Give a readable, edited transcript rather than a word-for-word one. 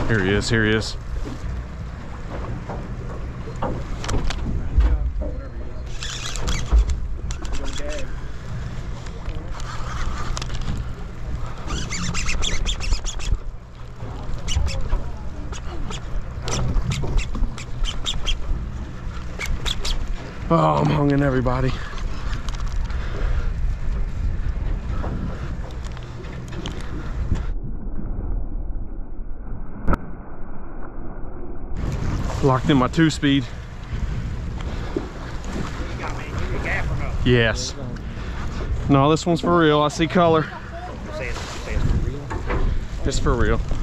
Here he is, here he is. Oh, I'm hunging everybody. Locked in my 2-speed. Yes. No, this one's for real. I see color. Say it's for real? It's for real.